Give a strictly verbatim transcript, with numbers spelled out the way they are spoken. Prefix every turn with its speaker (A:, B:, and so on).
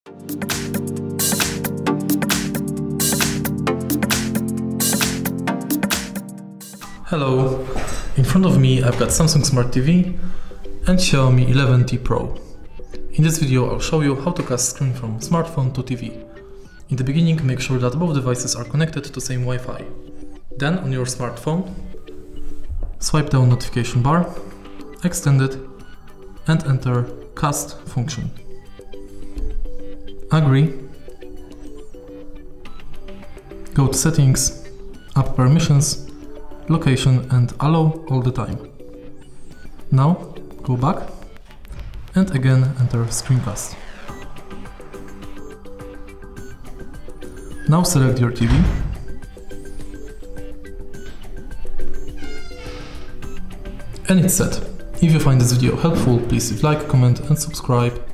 A: Hello, in front of me I've got Samsung Smart T V and Xiaomi eleven T Pro. In this video I'll show you how to cast screen from smartphone to T V. In the beginning, make sure that both devices are connected to same Wi-Fi. Then on your smartphone, swipe down notification bar, extend it and enter cast function. Agree. Go to settings, app permissions, location and allow all the time. Now go back and again enter screencast. Now select your T V and it's set. If you find this video helpful, please leave like, comment and subscribe.